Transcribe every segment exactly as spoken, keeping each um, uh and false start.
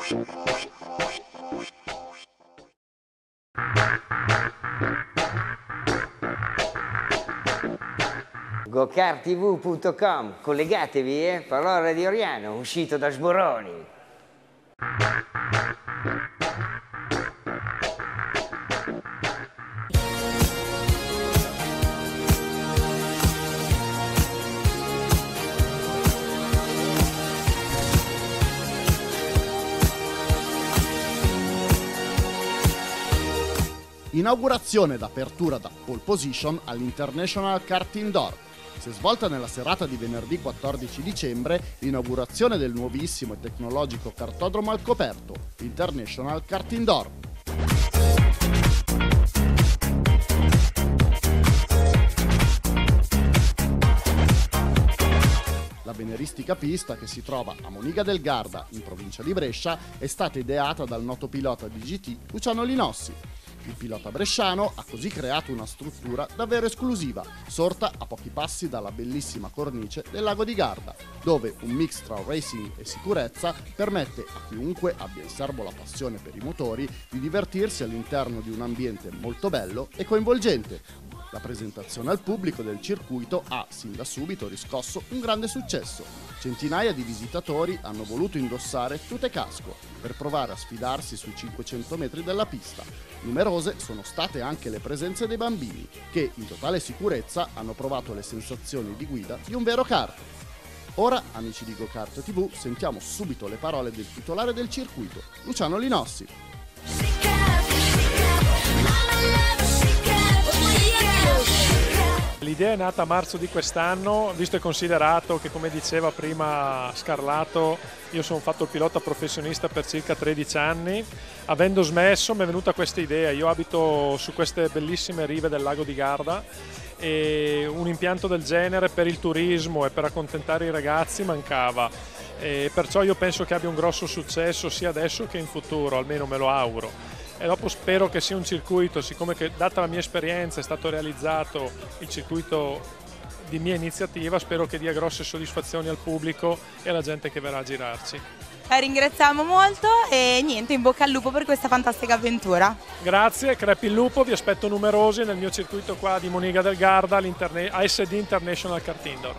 go kart t v punto com, collegatevi, eh? Parola di Oriano, uscito da Sboroni. Inaugurazione d'apertura da pole position all'International Kart Indoor. Si è svolta nella serata di venerdì quattordici dicembre l'inaugurazione del nuovissimo e tecnologico kartodromo al coperto, l'International Kart Indoor. La veneristica pista, che si trova a Moniga del Garda, in provincia di Brescia, è stata ideata dal noto pilota di G T Luciano Linossi. Il pilota bresciano ha così creato una struttura davvero esclusiva, sorta a pochi passi dalla bellissima cornice del lago di Garda, dove un mix tra racing e sicurezza permette a chiunque abbia in serbo la passione per i motori di divertirsi all'interno di un ambiente molto bello e coinvolgente. La presentazione al pubblico del circuito ha, sin da subito, riscosso un grande successo. Centinaia di visitatori hanno voluto indossare tute e casco per provare a sfidarsi sui cinquecento metri della pista. Numerose sono state anche le presenze dei bambini, che in totale sicurezza hanno provato le sensazioni di guida di un vero kart. Ora, amici di Go Kart T V, sentiamo subito le parole del titolare del circuito, Luciano Linossi. L'idea è nata a marzo di quest'anno, visto e considerato che, come diceva prima Scarlato, io sono fatto il pilota professionista per circa tredici anni. Avendo smesso mi è venuta questa idea. Io abito su queste bellissime rive del lago di Garda e un impianto del genere per il turismo e per accontentare i ragazzi mancava. E perciò io penso che abbia un grosso successo sia adesso che in futuro, almeno me lo auguro. E dopo spero che sia un circuito, siccome che data la mia esperienza è stato realizzato il circuito di mia iniziativa, spero che dia grosse soddisfazioni al pubblico e alla gente che verrà a girarci. La ringraziamo molto e niente, in bocca al lupo per questa fantastica avventura. Grazie, crepi il lupo, vi aspetto numerosi nel mio circuito qua di Moniga del Garda, A S D International Kart Indoor.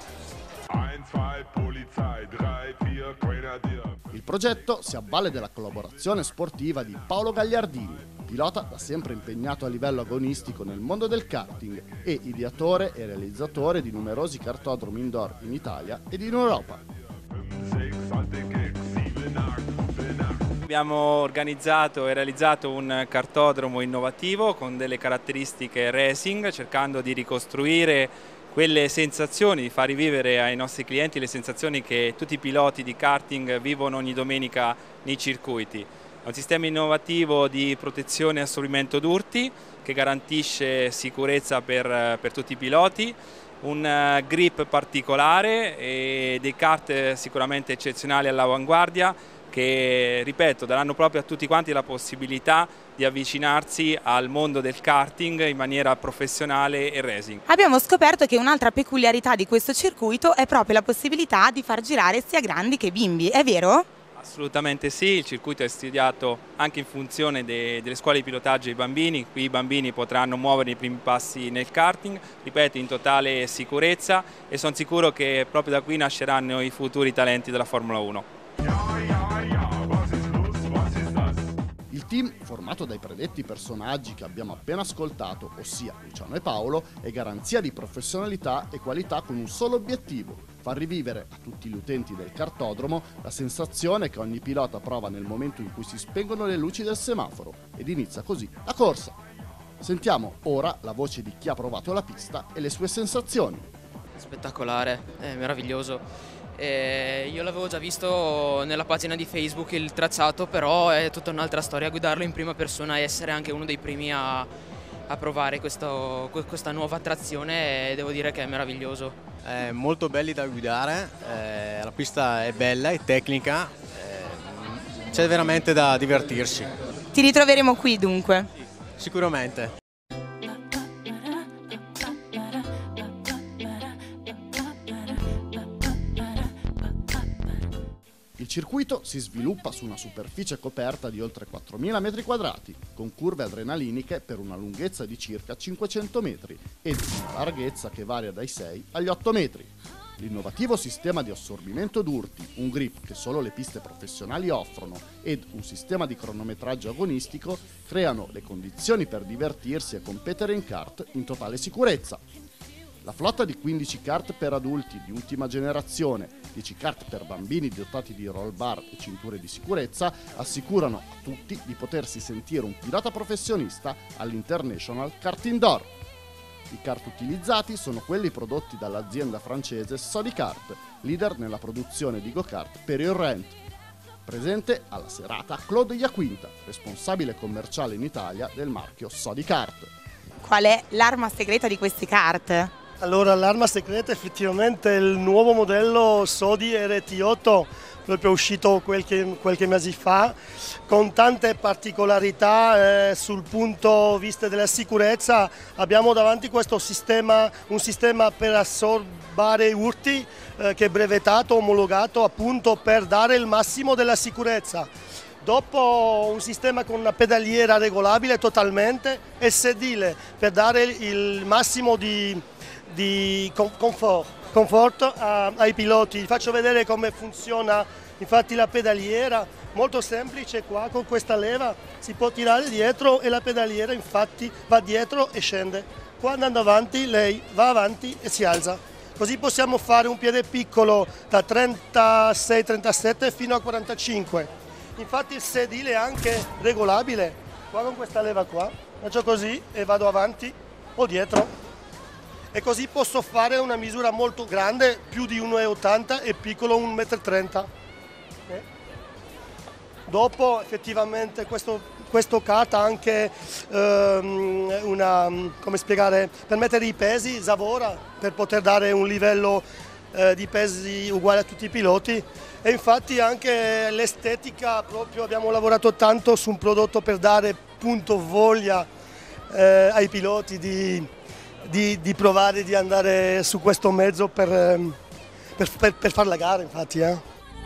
Il progetto si avvale della collaborazione sportiva di Paolo Gagliardini, pilota da sempre impegnato a livello agonistico nel mondo del karting e ideatore e realizzatore di numerosi kartodromi indoor in Italia ed in Europa. Abbiamo organizzato e realizzato un kartodromo innovativo con delle caratteristiche racing, cercando di ricostruire quelle sensazioni, di far rivivere ai nostri clienti le sensazioni che tutti i piloti di karting vivono ogni domenica nei circuiti. È un sistema innovativo di protezione e assorbimento d'urti che garantisce sicurezza per, per tutti i piloti, un grip particolare e dei kart sicuramente eccezionali all'avanguardia che, ripeto, daranno proprio a tutti quanti la possibilità di avvicinarsi al mondo del karting in maniera professionale e racing. Abbiamo scoperto che un'altra peculiarità di questo circuito è proprio la possibilità di far girare sia grandi che bimbi, è vero? Assolutamente sì, il circuito è studiato anche in funzione de, delle scuole di pilotaggio dei bambini, qui i bambini potranno muovere i primi passi nel karting, ripeto, in totale sicurezza, e sono sicuro che proprio da qui nasceranno i futuri talenti della Formula uno. Il team, formato dai predetti personaggi che abbiamo appena ascoltato, ossia Luciano e Paolo, è garanzia di professionalità e qualità con un solo obiettivo: far rivivere a tutti gli utenti del kartodromo la sensazione che ogni pilota prova nel momento in cui si spengono le luci del semaforo ed inizia così la corsa. Sentiamo ora la voce di chi ha provato la pista e le sue sensazioni. Spettacolare, è meraviglioso. E io l'avevo già visto nella pagina di Facebook il tracciato, però è tutta un'altra storia guidarlo in prima persona e essere anche uno dei primi a, a provare questo, questa nuova attrazione, e devo dire che è meraviglioso. È molto belli da guidare, eh, la pista è bella, è tecnica, eh, c'è veramente da divertirsi. Ti ritroveremo qui dunque? Sicuramente. Il circuito si sviluppa su una superficie coperta di oltre quattromila metri quadrati, con curve adrenaliniche per una lunghezza di circa cinquecento metri ed una larghezza che varia dai sei agli otto metri. L'innovativo sistema di assorbimento d'urti, un grip che solo le piste professionali offrono ed un sistema di cronometraggio agonistico creano le condizioni per divertirsi e competere in kart in totale sicurezza. La flotta di quindici kart per adulti di ultima generazione, dieci kart per bambini dotati di roll bar e cinture di sicurezza assicurano a tutti di potersi sentire un pilota professionista all'International Kart Indoor. I kart utilizzati sono quelli prodotti dall'azienda francese Sodicart, leader nella produzione di go-kart per il rent. Presente alla serata Claude Iaquinta, responsabile commerciale in Italia del marchio Sodicart. Qual è l'arma segreta di questi kart? Allora, l'arma segreta effettivamente è il nuovo modello Sodi R T otto, proprio uscito qualche, qualche mese fa, con tante particolarità eh, sul punto vista della sicurezza. Abbiamo davanti questo sistema, un sistema per assorbare urti eh, che è brevettato, omologato appunto per dare il massimo della sicurezza. Dopo un sistema con una pedaliera regolabile totalmente e sedile per dare il massimo di, di comfort, comfort a, ai piloti. Vi faccio vedere come funziona infatti la pedaliera, molto semplice. Qua con questa leva si può tirare dietro e la pedaliera infatti va dietro e scende. Qua andando avanti lei va avanti e si alza. Così possiamo fare un piede piccolo da trentasei trentasette fino a quarantacinque. Infatti il sedile è anche regolabile, qua con questa leva qua, faccio così e vado avanti o dietro. E così posso fare una misura molto grande, più di uno e ottanta e piccolo uno e trenta metri. Eh. Dopo effettivamente questo, questo kart ha anche ehm, una, come spiegare, per mettere i pesi, Zavora, per poter dare un livello eh, di pesi uguale a tutti i piloti. E infatti anche l'estetica, proprio abbiamo lavorato tanto su un prodotto per dare appunto voglia eh, ai piloti di, di, di provare di andare su questo mezzo per, per, per, per fare la gara infatti. Eh.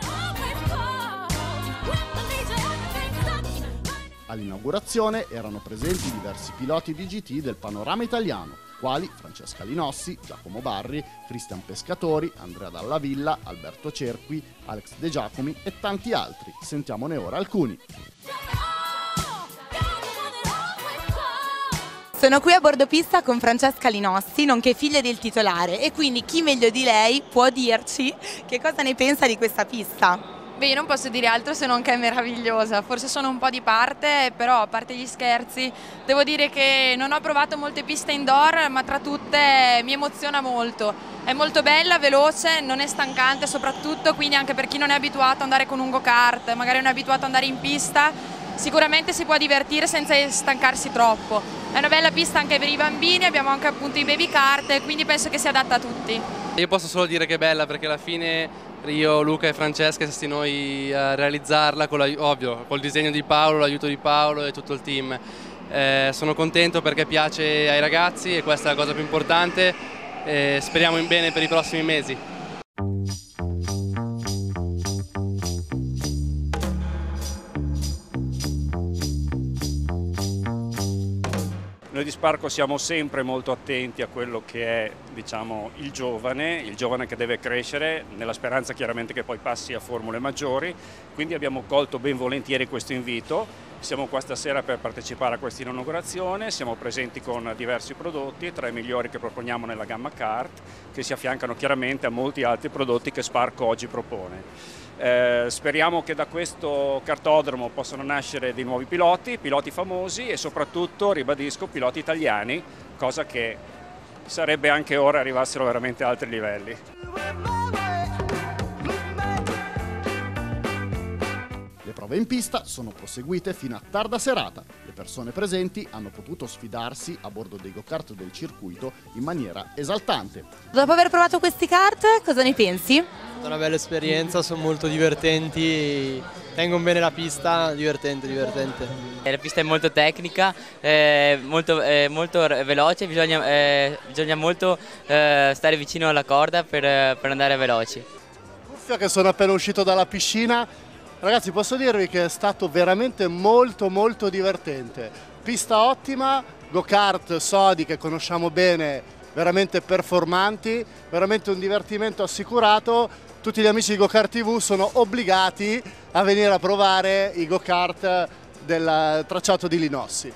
All'inaugurazione erano presenti diversi piloti di G T del panorama italiano, quali Francesca Linossi, Giacomo Barri, Cristian Pescatori, Andrea Dalla Villa, Alberto Cerqui, Alex De Giacomi e tanti altri. Sentiamone ora alcuni. Sono qui a bordo pista con Francesca Linossi, nonché figlia del titolare, e quindi chi meglio di lei può dirci che cosa ne pensa di questa pista? Beh, io non posso dire altro se non che è meravigliosa, forse sono un po' di parte, però a parte gli scherzi devo dire che non ho provato molte piste indoor, ma tra tutte mi emoziona molto. È molto bella, veloce, non è stancante soprattutto, quindi anche per chi non è abituato ad andare con un go-kart, magari non è abituato ad andare in pista, sicuramente si può divertire senza stancarsi troppo. È una bella pista anche per i bambini, abbiamo anche appunto i baby kart, quindi penso che sia adatta a tutti. Io posso solo dire che è bella perché alla fine io, Luca e Francesca siamo stati noi a realizzarla, con la, ovvio, col disegno di Paolo, l'aiuto di Paolo e tutto il team. Eh, sono contento perché piace ai ragazzi e questa è la cosa più importante. Eh, speriamo in bene per i prossimi mesi. Noi di Sparco siamo sempre molto attenti a quello che è, diciamo, il giovane, il giovane che deve crescere, nella speranza chiaramente che poi passi a formule maggiori, quindi abbiamo colto ben volentieri questo invito. Siamo qua stasera per partecipare a questa inaugurazione, siamo presenti con diversi prodotti, tra i migliori che proponiamo nella gamma kart, che si affiancano chiaramente a molti altri prodotti che Sparco oggi propone. Eh, speriamo che da questo kartodromo possano nascere dei nuovi piloti, piloti famosi e soprattutto, ribadisco, piloti italiani, cosa che sarebbe anche ora arrivassero veramente a altri livelli. Le prove in pista sono proseguite fino a tarda serata. Le persone presenti hanno potuto sfidarsi a bordo dei go-kart del circuito in maniera esaltante. Dopo aver provato questi kart, cosa ne pensi? È stata una bella esperienza, sono molto divertenti, tengono bene la pista, divertente, divertente. La pista è molto tecnica, eh, molto, eh, molto veloce, bisogna, eh, bisogna molto eh, stare vicino alla corda per, per andare veloci. gonfio che sono appena uscito dalla piscina. Ragazzi, posso dirvi che è stato veramente molto molto divertente. Pista ottima, go-kart Sodi che conosciamo bene, veramente performanti, veramente un divertimento assicurato. Tutti gli amici di Go-Kart tivù sono obbligati a venire a provare i go-kart del tracciato di Linossi.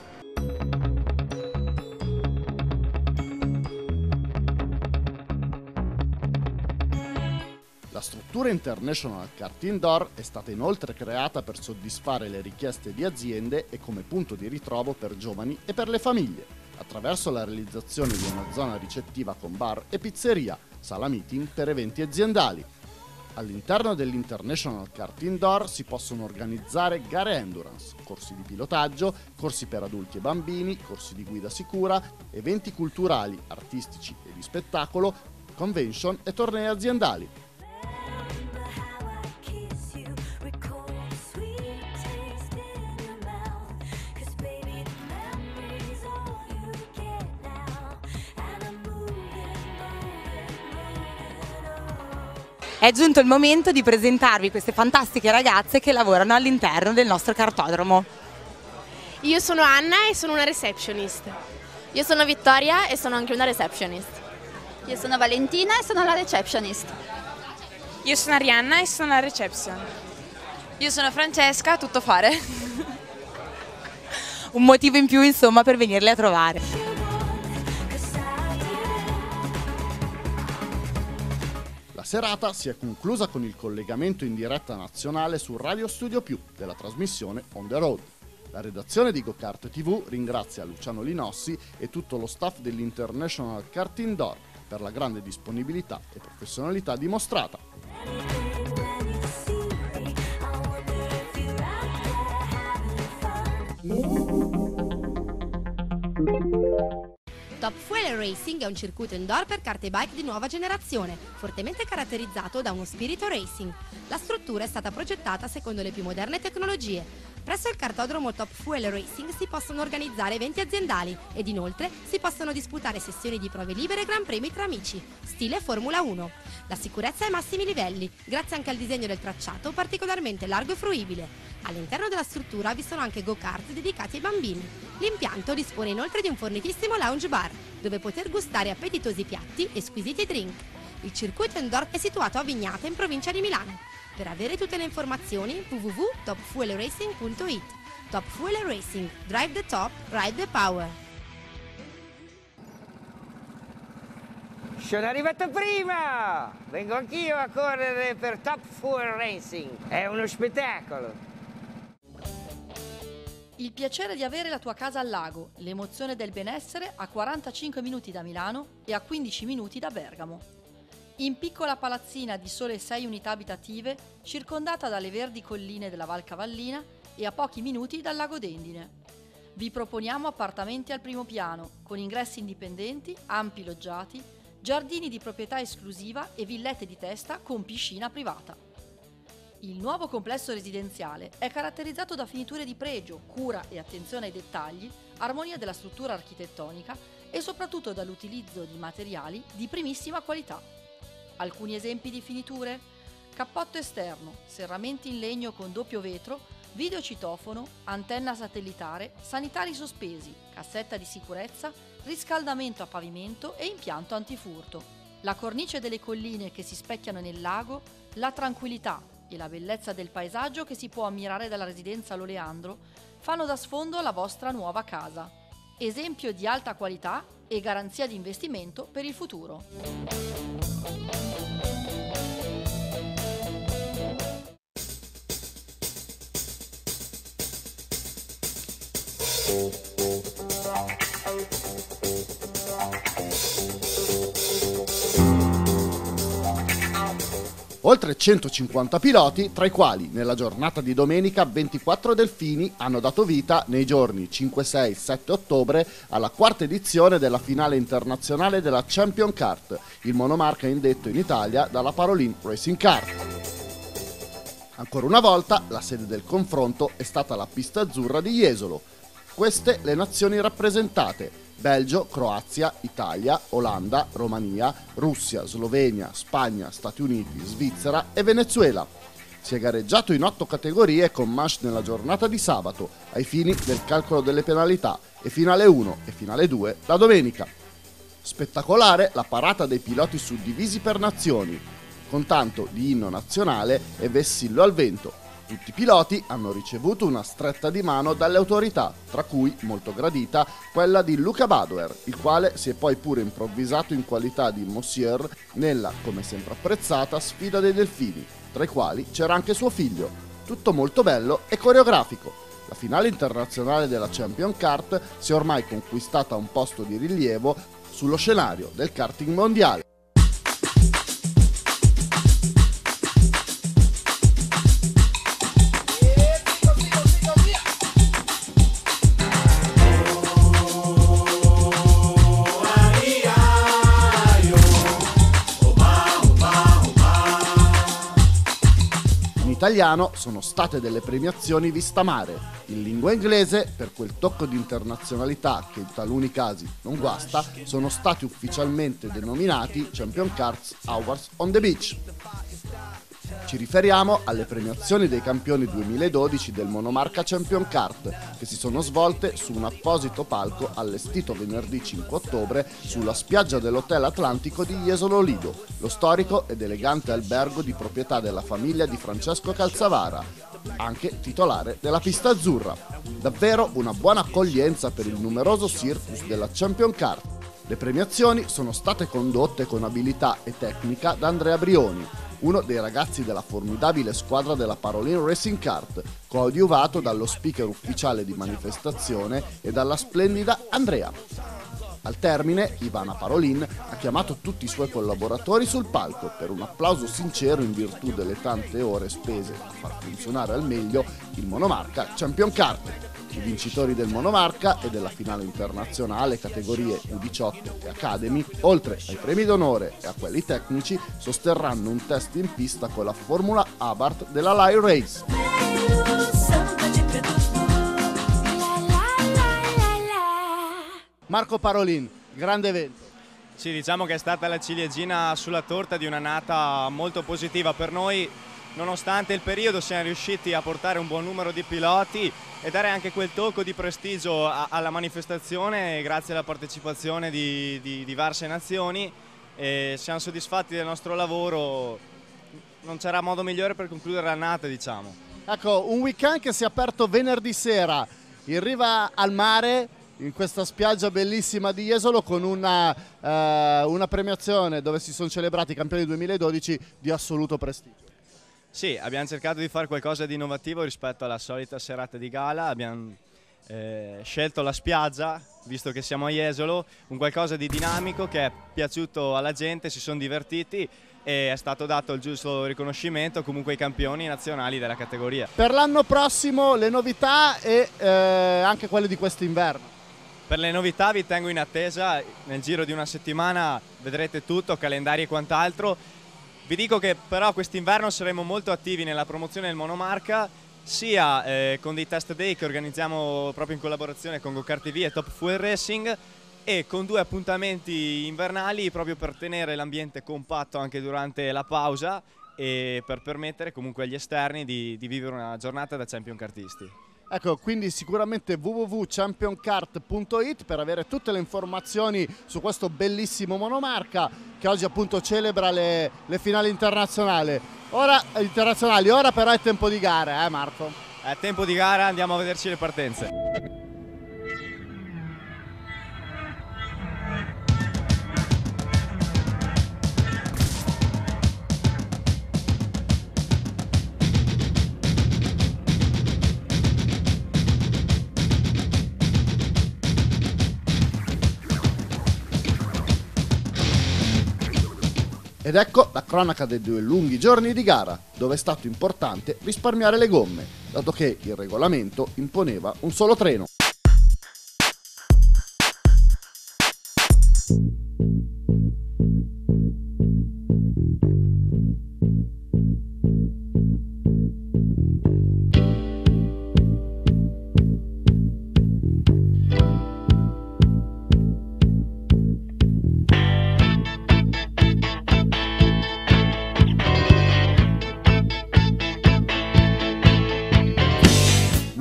La struttura International Kart Indoor è stata inoltre creata per soddisfare le richieste di aziende e come punto di ritrovo per giovani e per le famiglie, attraverso la realizzazione di una zona ricettiva con bar e pizzeria, sala meeting per eventi aziendali. All'interno dell'International Kart Indoor si possono organizzare gare endurance, corsi di pilotaggio, corsi per adulti e bambini, corsi di guida sicura, eventi culturali, artistici e di spettacolo, convention e tornei aziendali. È giunto il momento di presentarvi queste fantastiche ragazze che lavorano all'interno del nostro cartodromo. Io sono Anna e sono una receptionist. Io sono Vittoria e sono anche una receptionist. Io sono Valentina e sono la receptionist. Io sono Arianna e sono la reception. Io sono Francesca, tutto fare. Un motivo in più, insomma, per venirle a trovare. La serata si è conclusa con il collegamento in diretta nazionale su Radio Studio Più della trasmissione On The Road. La redazione di Go-Kart tivù ringrazia Luciano Linossi e tutto lo staff dell'International Kart Indoor per la grande disponibilità e professionalità dimostrata. Top Fuel Racing è un circuito indoor per kart e bike di nuova generazione, fortemente caratterizzato da uno spirito racing. La struttura è stata progettata secondo le più moderne tecnologie. Presso il cartodromo Top Fuel Racing si possono organizzare eventi aziendali ed inoltre si possono disputare sessioni di prove libere e gran premi tra amici, stile Formula uno. La sicurezza è ai massimi livelli, grazie anche al disegno del tracciato particolarmente largo e fruibile. All'interno della struttura vi sono anche go-kart dedicati ai bambini. L'impianto dispone inoltre di un fornitissimo lounge bar, dove poter gustare appetitosi piatti e squisiti drink. Il circuito indoor è situato a Vignata, in provincia di Milano. Per avere tutte le informazioni w w w punto top fuel racing punto it. Top Fuel Racing, drive the top, ride the power. Sono arrivato prima! Vengo anch'io a correre per Top Fuel Racing. È uno spettacolo! Il piacere di avere la tua casa al lago, l'emozione del benessere a quarantacinque minuti da Milano e a quindici minuti da Bergamo. In piccola palazzina di sole sei unità abitative, circondata dalle verdi colline della Val Cavallina e a pochi minuti dal lago d'Endine. Vi proponiamo appartamenti al primo piano, con ingressi indipendenti, ampi loggiati, giardini di proprietà esclusiva e villette di testa con piscina privata. Il nuovo complesso residenziale è caratterizzato da finiture di pregio, cura e attenzione ai dettagli, armonia della struttura architettonica e soprattutto dall'utilizzo di materiali di primissima qualità. Alcuni esempi di finiture? Cappotto esterno, serramenti in legno con doppio vetro, videocitofono, antenna satellitare, sanitari sospesi, cassetta di sicurezza, riscaldamento a pavimento e impianto antifurto. La cornice delle colline che si specchiano nel lago, la tranquillità e la bellezza del paesaggio che si può ammirare dalla residenza L'Oleandro fanno da sfondo alla vostra nuova casa. Esempio di alta qualità e garanzia di investimento per il futuro. Oltre centocinquanta piloti, tra i quali nella giornata di domenica ventiquattro delfini hanno dato vita nei giorni cinque, sei, sette ottobre alla quarta edizione della finale internazionale della Champion Kart, il monomarca indetto in Italia dalla Parolin Racing Kart. Ancora una volta la sede del confronto è stata la pista azzurra di Jesolo. Queste le nazioni rappresentate: Belgio, Croazia, Italia, Olanda, Romania, Russia, Slovenia, Spagna, Stati Uniti, Svizzera e Venezuela. Si è gareggiato in otto categorie con manche nella giornata di sabato, ai fini del calcolo delle penalità, e finale uno e finale due la domenica. Spettacolare la parata dei piloti suddivisi per nazioni, con tanto di inno nazionale e vessillo al vento. Tutti i piloti hanno ricevuto una stretta di mano dalle autorità, tra cui, molto gradita, quella di Luca Badoer, il quale si è poi pure improvvisato in qualità di monsieur nella, come sempre apprezzata, sfida dei delfini, tra i quali c'era anche suo figlio. Tutto molto bello e coreografico. La finale internazionale della Champion Kart si è ormai conquistata un posto di rilievo sullo scenario del karting mondiale. In italiano sono state delle premiazioni vista mare, in lingua inglese, per quel tocco di internazionalità che in taluni casi non guasta, sono stati ufficialmente denominati Champion Karts Awards on the Beach. Ci riferiamo alle premiazioni dei campioni duemiladodici del monomarca Champion Kart, che si sono svolte su un apposito palco allestito venerdì cinque ottobre sulla spiaggia dell'Hotel Atlantico di Jesolo Lido, lo storico ed elegante albergo di proprietà della famiglia di Francesco Calzavara, anche titolare della pista azzurra. Davvero una buona accoglienza per il numeroso circus della Champion Kart. Le premiazioni sono state condotte con abilità e tecnica da Andrea Brioni, uno dei ragazzi della formidabile squadra della Parolin Racing Kart, coadiuvato dallo speaker ufficiale di manifestazione e dalla splendida Andrea. Al termine, Ivana Parolin ha chiamato tutti i suoi collaboratori sul palco per un applauso sincero in virtù delle tante ore spese a far funzionare al meglio il monomarca Champion Kart. I vincitori del monomarca e della finale internazionale categorie U diciotto e Academy, oltre ai premi d'onore e a quelli tecnici, sosterranno un test in pista con la Formula Abarth della Live Race. Marco Parolin, grande evento. Sì, diciamo che è stata la ciliegina sulla torta di un'annata molto positiva per noi. Nonostante il periodo siamo riusciti a portare un buon numero di piloti e dare anche quel tocco di prestigio a, alla manifestazione grazie alla partecipazione di, di diverse nazioni, e siamo soddisfatti del nostro lavoro. Non c'era modo migliore per concludere l'annata, diciamo. Ecco, un weekend che si è aperto venerdì sera in riva al mare, in questa spiaggia bellissima di Jesolo, con una, eh, una premiazione dove si sono celebrati i campioni duemiladodici di assoluto prestigio. Sì, abbiamo cercato di fare qualcosa di innovativo rispetto alla solita serata di gala. Abbiamo eh, scelto la spiaggia, visto che siamo a Jesolo, un qualcosa di dinamico che è piaciuto alla gente, si sono divertiti e è stato dato il giusto riconoscimento comunque ai campioni nazionali della categoria. Per l'anno prossimo le novità e eh, anche quelle di quest'inverno. Per le novità vi tengo in attesa, nel giro di una settimana vedrete tutto, calendari e quant'altro. Vi dico che però quest'inverno saremo molto attivi nella promozione del monomarca, sia eh, con dei test day che organizziamo proprio in collaborazione con GoKart T V e Top Fuel Racing, e con due appuntamenti invernali proprio per tenere l'ambiente compatto anche durante la pausa e per permettere comunque agli esterni di, di vivere una giornata da champion kartisti. Ecco, quindi sicuramente w w w punto champion kart punto it per avere tutte le informazioni su questo bellissimo monomarca che oggi appunto celebra le, le finali internazionali. Ora, internazionali. Ora però è tempo di gara, eh Marco? È tempo di gara, andiamo a vederci le partenze. Ed ecco la cronaca dei due lunghi giorni di gara, dove è stato importante risparmiare le gomme, dato che il regolamento imponeva un solo treno.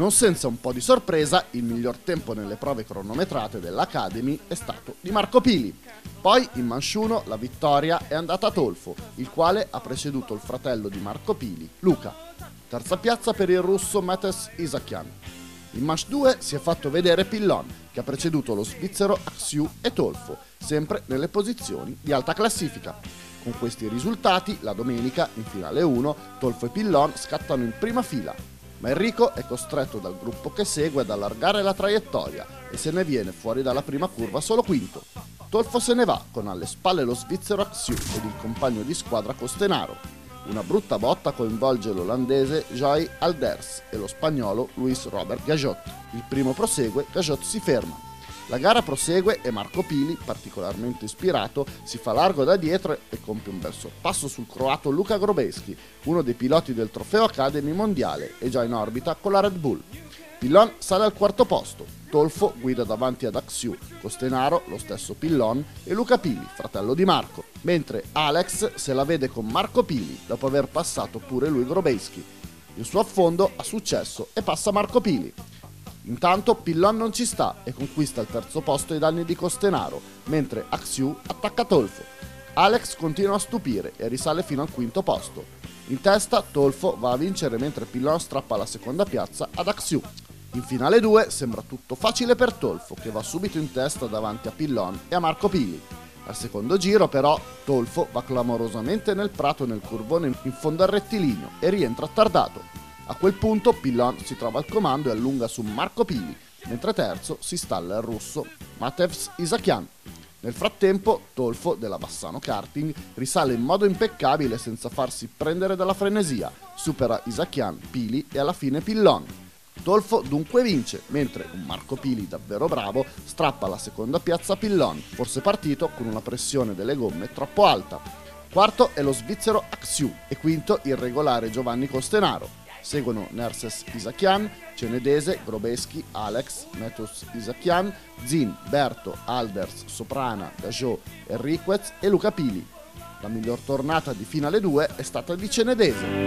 Non senza un po' di sorpresa, il miglior tempo nelle prove cronometrate dell'Academy è stato di Marco Pili. Poi in Manche uno la vittoria è andata a Tolfo, il quale ha preceduto il fratello di Marco Pili, Luca. Terza piazza per il russo Mateusz Isakian. In Manche due si è fatto vedere Pillon, che ha preceduto lo svizzero Axiu e Tolfo, sempre nelle posizioni di alta classifica. Con questi risultati, la domenica, in finale uno, Tolfo e Pillon scattano in prima fila, ma Enrico è costretto dal gruppo che segue ad allargare la traiettoria e se ne viene fuori dalla prima curva solo quinto. Tolfo se ne va, con alle spalle lo svizzero Axiu ed il compagno di squadra Costenaro. Una brutta botta coinvolge l'olandese Joy Alders e lo spagnolo Luis Robert Gajot. Il primo prosegue, Gajot si ferma. La gara prosegue e Marco Pili, particolarmente ispirato, si fa largo da dietro e compie un bel sorpasso sul croato Luka Grobevski, uno dei piloti del trofeo Academy mondiale e già in orbita con la Red Bull. Pillon sale al quarto posto, Tolfo guida davanti ad Axiu, Costenaro, lo stesso Pillon e Luca Pili, fratello di Marco, mentre Alex se la vede con Marco Pili dopo aver passato pure lui Grobevski. Il suo affondo ha successo e passa Marco Pili. Intanto Pillon non ci sta e conquista il terzo posto ai danni di Costenaro, mentre Axiu attacca Tolfo. Alex continua a stupire e risale fino al quinto posto. In testa Tolfo va a vincere mentre Pillon strappa la seconda piazza ad Axiu. In finale due sembra tutto facile per Tolfo, che va subito in testa davanti a Pillon e a Marco Pili. Al secondo giro però Tolfo va clamorosamente nel prato nel curvone in fondo al rettilineo e rientra attardato. A quel punto Pillon si trova al comando e allunga su Marco Pili, mentre terzo si stalla il russo Mateusz Isakian. Nel frattempo Tolfo della Bassano Karting risale in modo impeccabile senza farsi prendere dalla frenesia, supera Isakian, Pili e alla fine Pillon. Tolfo dunque vince, mentre un Marco Pili davvero bravo strappa la seconda piazza a Pillon, forse partito con una pressione delle gomme troppo alta. Quarto è lo svizzero Axiu e quinto il regolare Giovanni Costenaro. Seguono Nerses Isakian, Cenedese, Grobevski, Alex, Mateusz Isakian, Zin, Berto, Alders, Soprana, Gajot, Enriquez e Luca Pili. La miglior tornata di finale due è stata di Cenedese.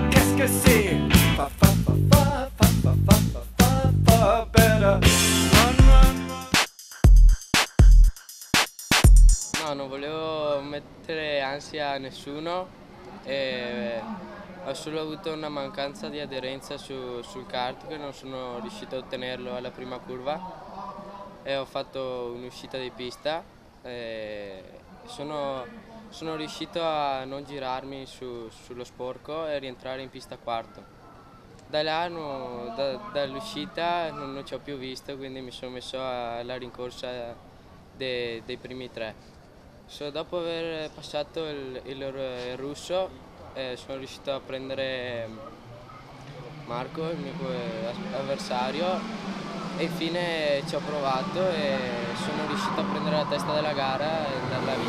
No, non volevo mettere ansia a nessuno e ho solo avuto una mancanza di aderenza su, sul kart, che non sono riuscito a ottenerlo alla prima curva e ho fatto un'uscita di pista e sono, sono riuscito a non girarmi su, sullo sporco e rientrare in pista quarto. Da là, no, da, dall'uscita non, non ci ho più visto, quindi mi sono messo alla rincorsa de, dei primi tre. So, dopo aver passato il, il, il russo Eh, sono riuscito a prendere Marco, il mio avversario, e infine ci ho provato e sono riuscito a prendere la testa della gara e andarla a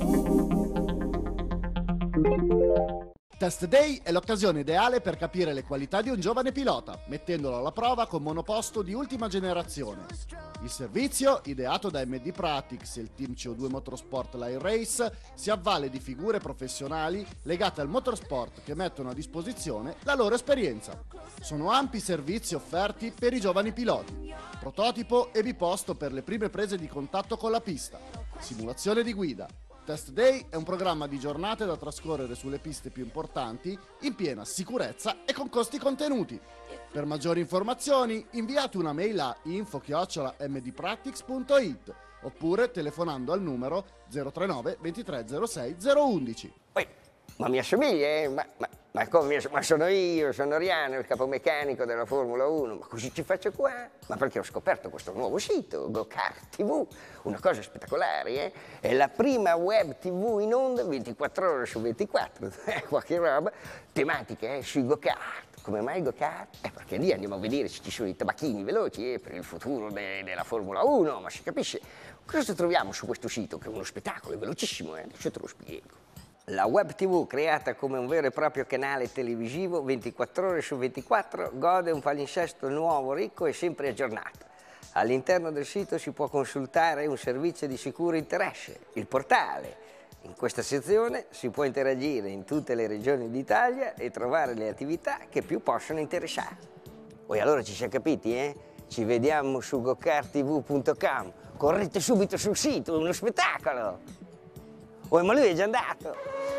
vincere. Test Day è l'occasione ideale per capire le qualità di un giovane pilota, mettendolo alla prova con monoposto di ultima generazione. Il servizio, ideato da M D Pratics e il team C O due Motorsport Line Race, si avvale di figure professionali legate al motorsport che mettono a disposizione la loro esperienza. Sono ampi servizi offerti per i giovani piloti, prototipo e biposto per le prime prese di contatto con la pista, simulazione di guida. Test Day è un programma di giornate da trascorrere sulle piste più importanti, in piena sicurezza e con costi contenuti. Per maggiori informazioni inviate una mail a info chiocciola m d practics punto it oppure telefonando al numero zero tre nove ventitré zero sei zero undici. Poi, ma mi assomiglia, eh? ma, ma, ma, come, ma sono io, sono Riano, il capomeccanico della Formula uno, ma così ci faccio qua? Ma perché ho scoperto questo nuovo sito, GoKart tivù, una cosa spettacolare, eh? È la prima web tivù in onda ventiquattro ore su ventiquattro, qualche roba, tematiche eh, sui go-kart. Come mai go-kart? Eh, perché lì andiamo a vedere se ci sono i tabacchini veloci eh, per il futuro de della Formula uno, ma si capisce. Cosa troviamo su questo sito? Che è uno spettacolo, è velocissimo, eh? Adesso te lo spiego. La web tivù, creata come un vero e proprio canale televisivo, ventiquattro ore su ventiquattro, gode un palinsesto nuovo, ricco e sempre aggiornato. All'interno del sito si può consultare un servizio di sicuro interesse, il portale. In questa sezione si può interagire in tutte le regioni d'Italia e trovare le attività che più possono interessare. E allora ci siamo capiti, eh? Ci vediamo su go kart t v punto com. Correte subito sul sito, è uno spettacolo! Oh, ma lui è già andato!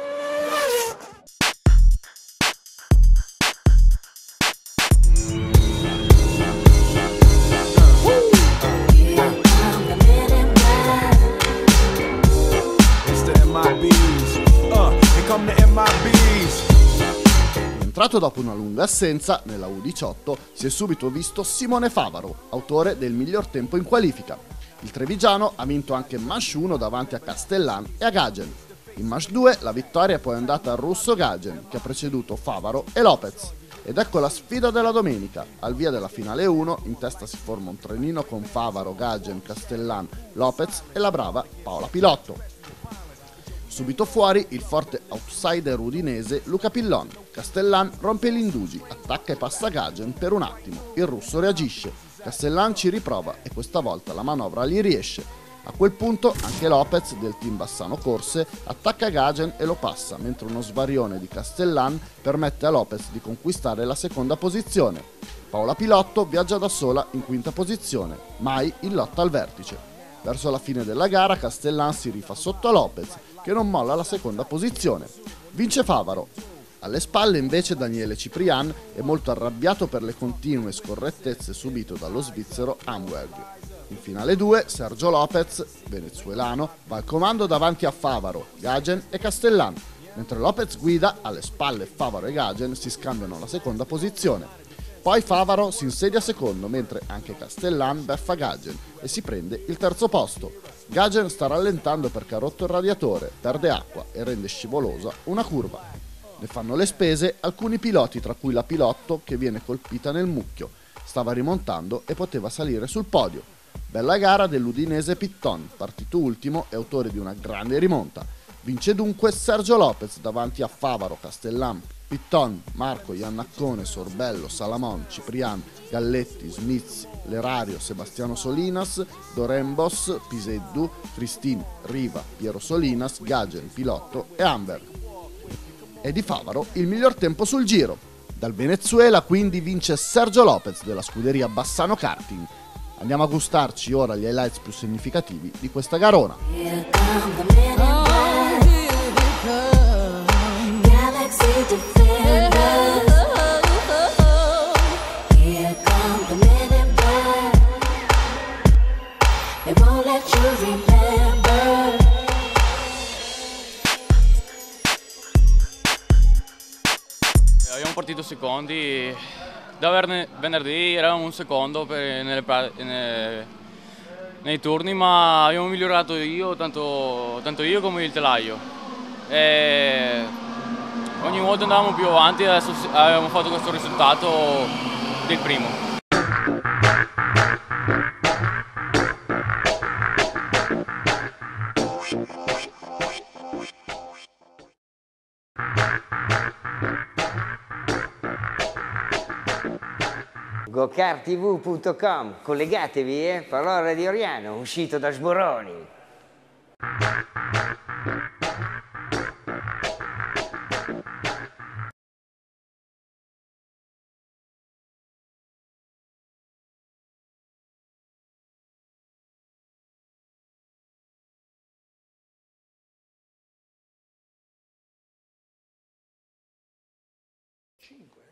Entrato dopo una lunga assenza, nella U diciotto si è subito visto Simone Favaro, autore del miglior tempo in qualifica. Il trevigiano ha vinto anche Manche uno davanti a Castellan e a Gagen. In Manche due la vittoria è poi andata al russo Gagen, che ha preceduto Favaro e Lopez. Ed ecco la sfida della domenica. Al via della finale uno, in testa si forma un trenino con Favaro, Gagen, Castellan, Lopez e la brava Paola Pilotto. Subito fuori il forte outsider udinese Luca Pillon. Castellan rompe gli indugi, attacca e passa Gagen per un attimo. Il russo reagisce. Castellan ci riprova e questa volta la manovra gli riesce. A quel punto anche Lopez del team Bassano Corse attacca Gagen e lo passa, mentre uno svarione di Castellan permette a Lopez di conquistare la seconda posizione. Paola Pilotto viaggia da sola in quinta posizione, mai in lotta al vertice. Verso la fine della gara Castellan si rifà sotto a Lopez, che non molla la seconda posizione. Vince Favaro. Alle spalle invece Daniele Ciprian è molto arrabbiato per le continue scorrettezze subite dallo svizzero Amberg. In finale due Sergio Lopez, venezuelano, va al comando davanti a Favaro, Gagen e Castellan. Mentre Lopez guida, alle spalle Favaro e Gagen si scambiano la seconda posizione. Poi Favaro si insedia secondo, mentre anche Castellan beffa Gagen e si prende il terzo posto. Gagen sta rallentando perché ha rotto il radiatore, perde acqua e rende scivolosa una curva. Ne fanno le spese alcuni piloti, tra cui la Pilotto che viene colpita nel mucchio. Stava rimontando e poteva salire sul podio. Bella gara dell'udinese Pitton, partito ultimo e autore di una grande rimonta. Vince dunque Sergio Lopez davanti a Favaro, Castellan, Pitton, Marco, Iannaccone, Sorbello, Salamon, Ciprian, Galletti, Smith, Lerario, Sebastiano Solinas, Dorembos, Piseddu, Cristin, Riva, Piero Solinas, Gagen, Pilotto e Amberg. E di Favaro il miglior tempo sul giro. Dal Venezuela quindi vince Sergio Lopez della scuderia Bassano Karting. Andiamo a gustarci ora gli highlights più significativi di questa garona. Abbiamo partito secondi, da venerdì eravamo un secondo per, nelle, nelle, nei turni, ma abbiamo migliorato io, tanto, tanto io come il telaio. E ogni volta andavamo più avanti e adesso abbiamo fatto questo risultato del primo. go kart t v punto com, collegatevi, eh? Parole di Oriano, uscito da Sboroni. cinque